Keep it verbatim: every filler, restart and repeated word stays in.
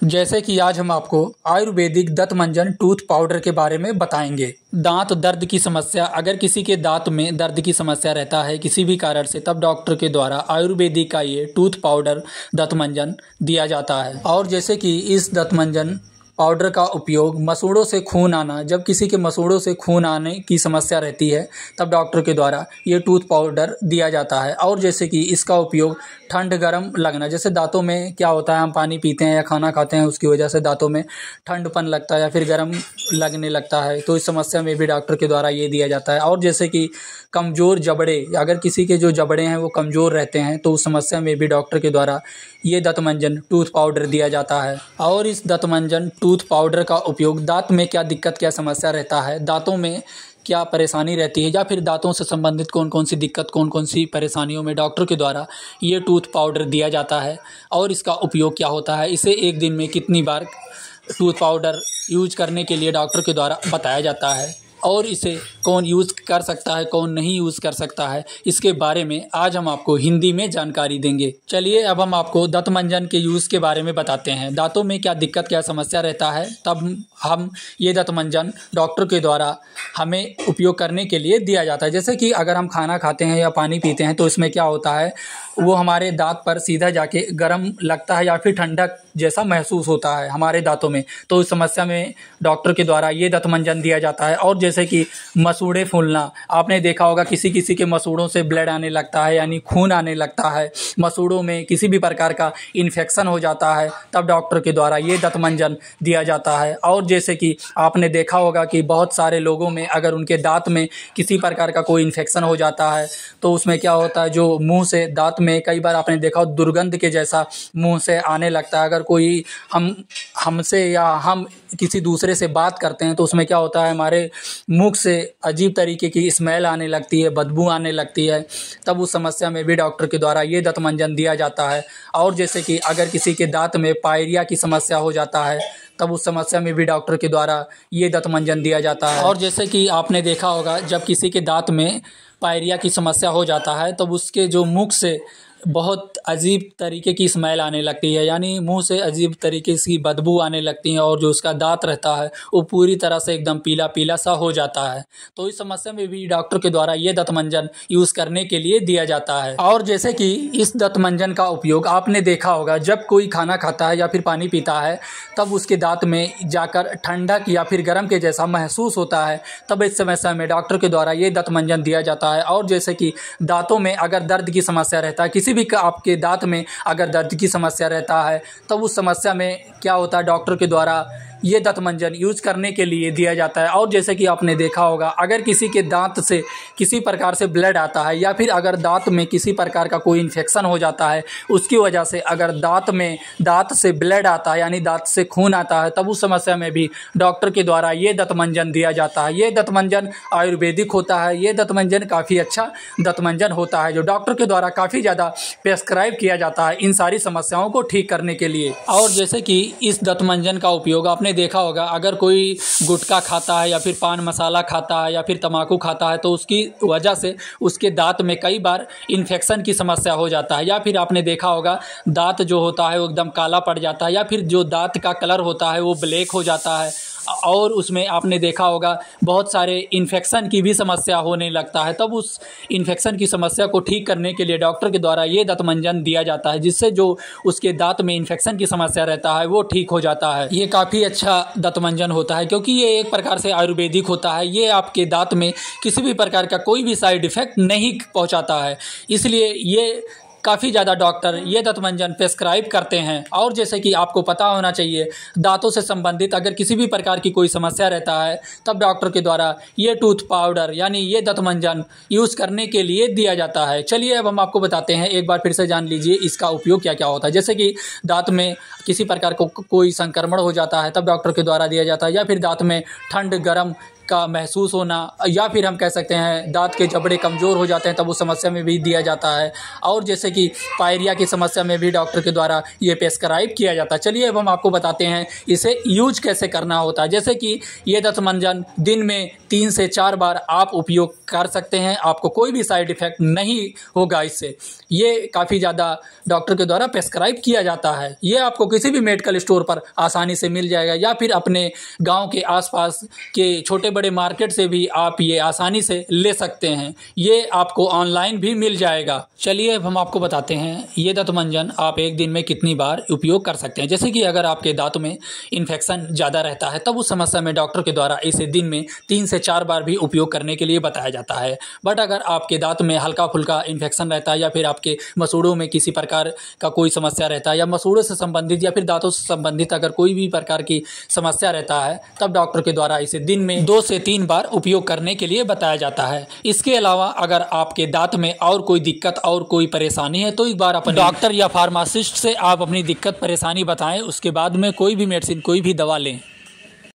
जैसे कि आज हम आपको आयुर्वेदिक दंतमंजन टूथ पाउडर के बारे में बताएंगे। दांत दर्द की समस्या, अगर किसी के दांत में दर्द की समस्या रहता है किसी भी कारण से, तब डॉक्टर के द्वारा आयुर्वेदिक का ये टूथ पाउडर दंतमंजन दिया जाता है। और जैसे कि इस दंतमंजन पाउडर का उपयोग मसूड़ों से खून आना, जब किसी के मसूड़ों से खून आने की समस्या रहती है तब डॉक्टर के द्वारा ये टूथ पाउडर दिया जाता है। और जैसे कि इसका उपयोग ठंड गर्म लगना, जैसे दांतों में क्या होता है, हम पानी पीते हैं या खाना खाते हैं उसकी वजह से दांतों में ठंडपन लगता है या फिर गर्म लगने लगता है, तो इस समस्या में भी डॉक्टर के द्वारा ये दिया जाता है। और जैसे कि कमज़ोर जबड़े, अगर किसी के जो जबड़े हैं वो कमज़ोर रहते हैं तो उस समस्या में भी डॉक्टर के द्वारा ये दंतमंजन टूथ पाउडर दिया जाता है। और इस दंतमंजन टूथ पाउडर का उपयोग दांत में क्या दिक्कत, क्या समस्या रहता है, दांतों में क्या परेशानी रहती है या फिर दांतों से संबंधित कौन कौन सी दिक्कत, कौन कौन सी परेशानियों में डॉक्टर के द्वारा ये टूथ पाउडर दिया जाता है और इसका उपयोग क्या होता है, इसे एक दिन में कितनी बार टूथ पाउडर यूज करने के लिए डॉक्टर के द्वारा बताया जाता है और इसे कौन यूज़ कर सकता है, कौन नहीं यूज़ कर सकता है, इसके बारे में आज हम आपको हिंदी में जानकारी देंगे। चलिए अब हम आपको दंतमंजन के यूज़ के बारे में बताते हैं। दांतों में क्या दिक्कत, क्या समस्या रहता है, तब हम ये दंतमंजन डॉक्टर के द्वारा हमें उपयोग करने के लिए दिया जाता है। जैसे कि अगर हम खाना खाते हैं या पानी पीते हैं तो इसमें क्या होता है, वो हमारे दांत पर सीधा जाके गर्म लगता है या फिर ठंडक जैसा महसूस होता है हमारे दांतों में, तो इस समस्या में डॉक्टर के द्वारा ये दंतमंजन दिया जाता है। और जैसे कि मसूड़े फूलना, आपने देखा होगा किसी किसी के मसूड़ों से ब्लड आने लगता है यानी खून आने लगता है, मसूड़ों में किसी भी प्रकार का इन्फेक्शन हो जाता है, तब डॉक्टर के द्वारा ये दंतमंजन दिया जाता है। और जैसे कि आपने देखा होगा कि बहुत सारे लोगों में अगर उनके दांत में किसी प्रकार का कोई इन्फेक्शन हो जाता है तो उसमें क्या होता है, जो मुंह से दांत में कई बार आपने देखा हो दुर्गंध के जैसा मुंह से आने लगता है। अगर कोई हम हमसे या हम किसी दूसरे से बात करते हैं तो उसमें क्या होता है, हमारे मुख से अजीब तरीके की स्मेल आने लगती है, बदबू आने लगती है, तब उस समस्या में भी डॉक्टर के द्वारा ये दंतमंजन दिया जाता है। और जैसे कि अगर किसी के दांत में पायरिया की समस्या हो जाता है तब उस समस्या में भी डॉक्टर के द्वारा ये दंतमंजन दिया जाता है। और जैसे कि आपने देखा होगा जब किसी के दांत में पायरिया की समस्या हो जाता है तब उसके जो मुख से बहुत अजीब तरीके की स्मेल आने लगती है, यानी मुंह से अजीब तरीके की बदबू आने लगती है और जो उसका दांत रहता है वो पूरी तरह से एकदम पीला पीला सा हो जाता है। तो इस समस्या में भी डॉक्टर के द्वारा ये दंतमंजन यूज़ करने के लिए दिया जाता है। और जैसे कि इस दंतमंजन का उपयोग आपने देखा होगा जब कोई खाना खाता है या फिर पानी पीता है तब उसके दांत में जाकर ठंडक या फिर गर्म के जैसा महसूस होता है, तब इस समस्या में डॉक्टर के द्वारा ये दंतमंजन दिया जाता है। और जैसे कि दांतों में अगर दर्द की समस्या रहता है, किसी भी आपके दांत में अगर दर्द की समस्या रहता है तब उस समस्या में क्या होता है, डॉक्टर के द्वारा ये दंतमंजन यूज करने के लिए दिया जाता है। और जैसे कि आपने देखा होगा अगर किसी के दांत से किसी प्रकार से ब्लड आता है या फिर अगर दांत में किसी प्रकार का कोई इन्फेक्शन हो जाता है, उसकी वजह से अगर दांत में दांत से ब्लड आता है यानी दांत से खून आता है, तब उस समस्या में भी डॉक्टर के द्वारा ये दंतमंजन दिया जाता है। ये दंतमंजन आयुर्वेदिक होता है, ये दंतमंजन काफ़ी अच्छा दंतमंजन होता है जो डॉक्टर के द्वारा काफ़ी ज़्यादा प्रेस्क्राइब किया जाता है इन सारी समस्याओं को ठीक करने के लिए। और जैसे कि इस दंतमंजन का उपयोग आपने देखा होगा अगर कोई गुटखा खाता है या फिर पान मसाला खाता है या फिर तम्बाकू खाता है तो उसकी वजह से उसके दांत में कई बार इन्फेक्शन की समस्या हो जाता है, या फिर आपने देखा होगा दांत जो होता है वो एकदम काला पड़ जाता है या फिर जो दांत का कलर होता है वो ब्लैक हो जाता है। और उसमें आपने देखा होगा बहुत सारे इन्फेक्शन की भी समस्या होने लगता है, तब उस इन्फेक्शन की समस्या को ठीक करने के लिए डॉक्टर के द्वारा ये दंतमंजन दिया जाता है, जिससे जो उसके दांत में इन्फेक्शन की समस्या रहता है वो ठीक हो जाता है। ये काफ़ी अच्छा दंतमंजन होता है क्योंकि ये एक प्रकार से आयुर्वेदिक होता है, ये आपके दांत में किसी भी प्रकार का कोई भी साइड इफेक्ट नहीं पहुँचाता है, इसलिए ये काफ़ी ज़्यादा डॉक्टर ये दंतमंजन प्रेस्क्राइब करते हैं। और जैसे कि आपको पता होना चाहिए दांतों से संबंधित अगर किसी भी प्रकार की कोई समस्या रहता है तब डॉक्टर के द्वारा ये टूथ पाउडर यानी ये दंतमंजन यूज़ करने के लिए दिया जाता है। चलिए अब हम आपको बताते हैं, एक बार फिर से जान लीजिए इसका उपयोग क्या क्या होता है। जैसे कि दांत में किसी प्रकार को कोई संक्रमण हो जाता है तब डॉक्टर के द्वारा दिया जाता है, या फिर दांत में ठंड गर्म का महसूस होना, या फिर हम कह सकते हैं दांत के जबड़े कमज़ोर हो जाते हैं तब उस समस्या में भी दिया जाता है। और जैसे कि पायरिया की समस्या में भी डॉक्टर के द्वारा ये प्रेस्क्राइब किया जाता है। चलिए अब हम आपको बताते हैं इसे यूज कैसे करना होता है। जैसे कि ये दंत मंजन दिन में तीन से चार बार आप उपयोग कर सकते हैं, आपको कोई भी साइड इफ़ेक्ट नहीं होगा इससे। ये काफ़ी ज़्यादा डॉक्टर के द्वारा प्रेस्क्राइब किया जाता है। ये आपको किसी भी मेडिकल स्टोर पर आसानी से मिल जाएगा, या फिर अपने गांव के आसपास के छोटे बड़े मार्केट से भी आप ये आसानी से ले सकते हैं। ये आपको ऑनलाइन भी मिल जाएगा। चलिए अब हम आपको बताते हैं ये दंत मंजन आप एक दिन में कितनी बार उपयोग कर सकते हैं। जैसे कि अगर आपके दांतों में इन्फेक्शन ज़्यादा रहता है तब उस समस्या में डॉक्टर के द्वारा इसे दिन में तीन से चार बार भी उपयोग करने के लिए बताया जाता है। बट अगर आपके दांत में हल्का फुल्का इन्फेक्शन रहता है, या फिर आपके मसूड़ों में किसी प्रकार का कोई समस्या रहता है, या मसूड़ों से संबंधित या फिर दांतों से संबंधित अगर कोई भी प्रकार की समस्या रहता है, तब डॉक्टर के द्वारा इसे दिन में दो से तीन बार उपयोग करने के लिए बताया जाता है। इसके अलावा अगर आपके दांत में और कोई दिक्कत और कोई परेशानी है तो एक बार अपने डॉक्टर या फार्मासिस्ट से आप अपनी दिक्कत परेशानी बताएं, उसके बाद में कोई भी मेडिसिन कोई भी दवा लें।